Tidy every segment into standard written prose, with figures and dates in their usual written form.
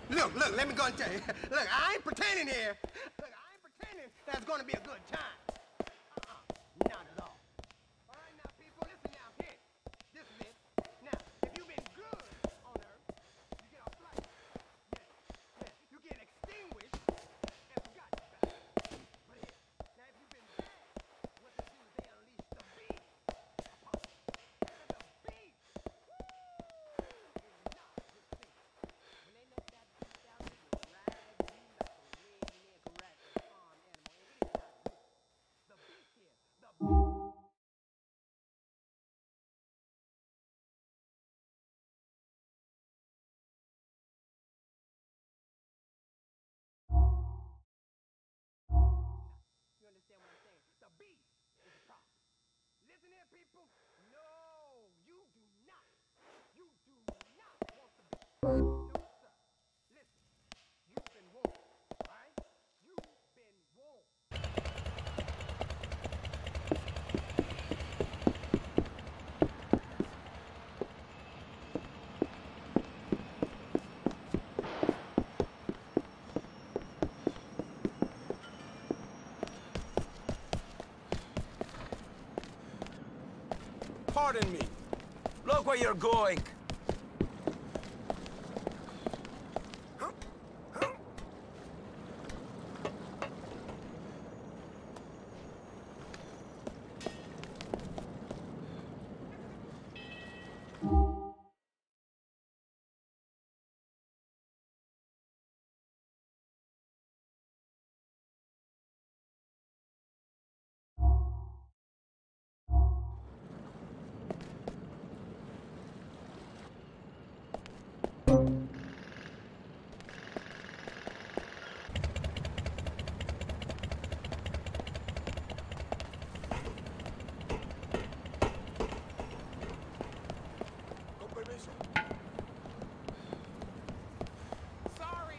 Look, let me go and tell you. Look, I ain't pretending here. Look, I ain't pretending that it's gonna be a good time. Not at all. All right, now, people, listen now. Here, this is it. Now, if you've been good on Earth, you get a flight. Yeah, you get extinguished and forgotten about. But here, now, if you've been bad, what they do is they unleash the beast upon you. And the beast, is not deceived. When they let that beast out, it will ride you like a redneck racket farm animal. And it is not good. The beast here, the beast. You understand what I'm saying? The beast is a problem. Listen here, people. No, you do not. You do not want the beast. No, sir. Listen, you've been warned. All right? You've been warned. Pardon me. Look where you're going. Con permiso. Sorry.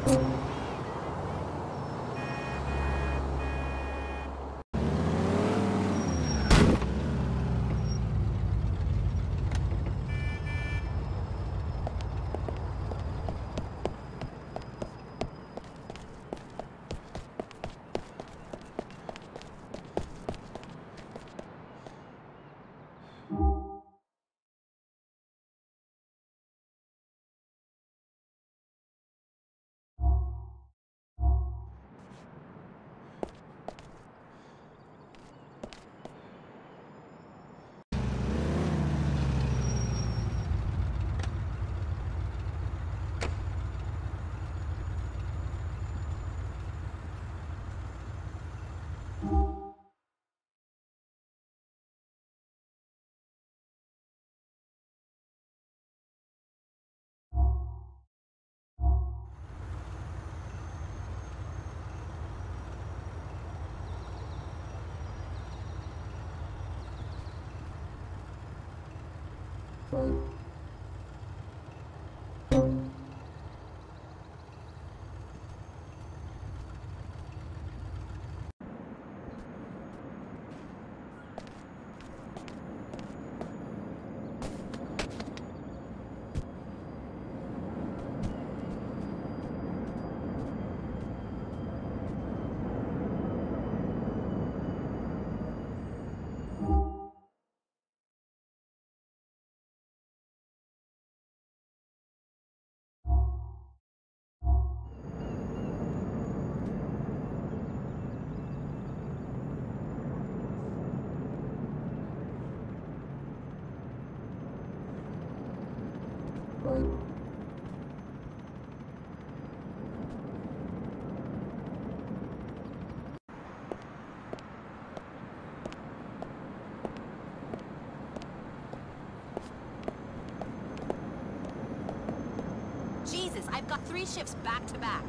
Jesus, I've got 3 shifts back to back.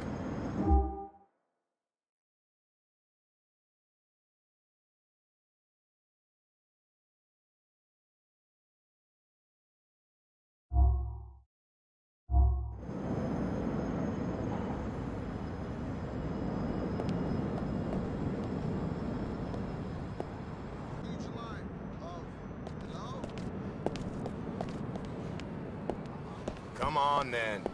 Come on, then.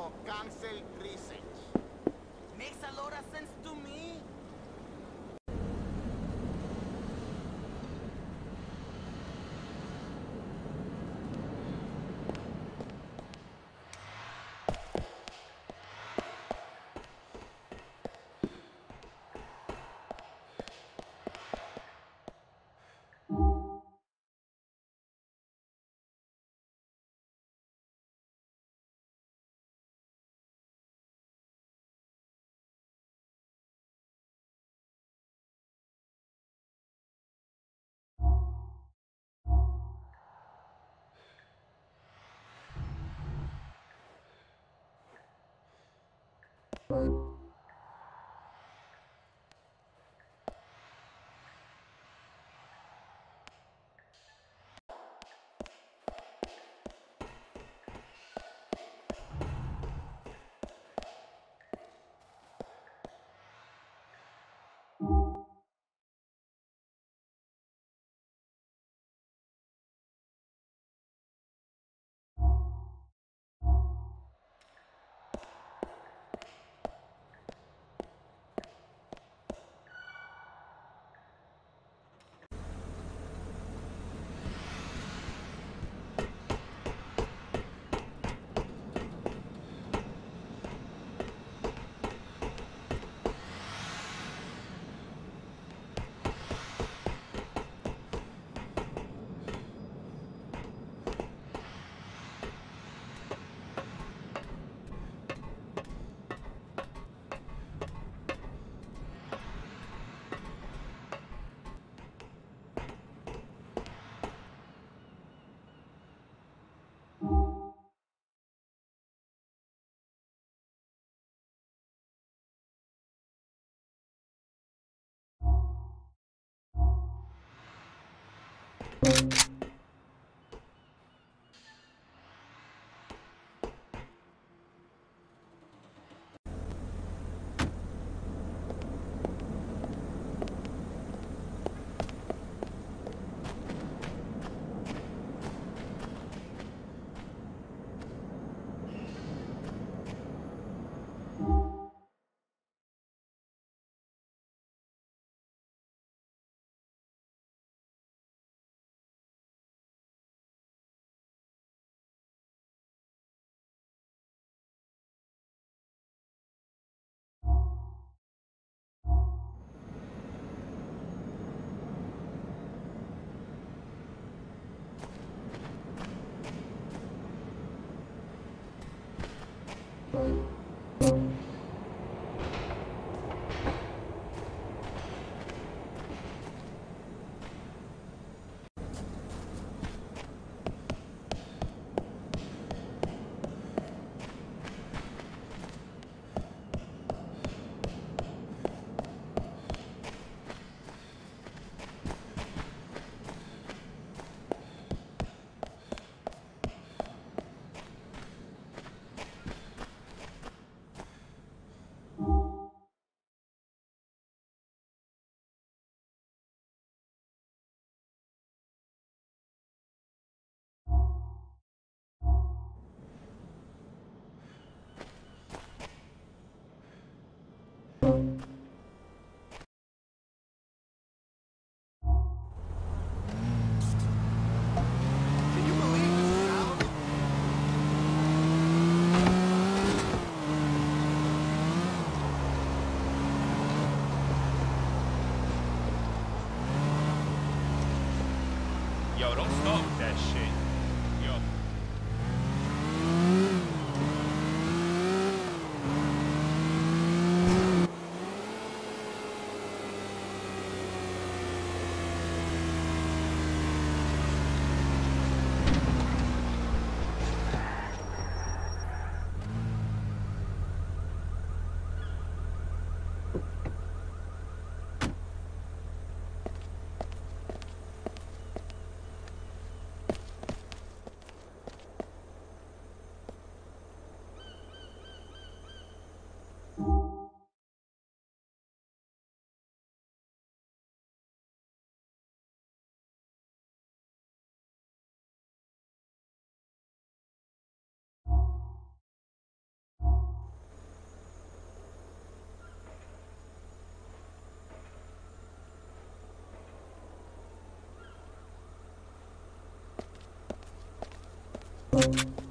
or cancel research. Makes a lot of sense to me. Can you believe this is Alabama? Yo, don't start with that shit. Yo. Bye.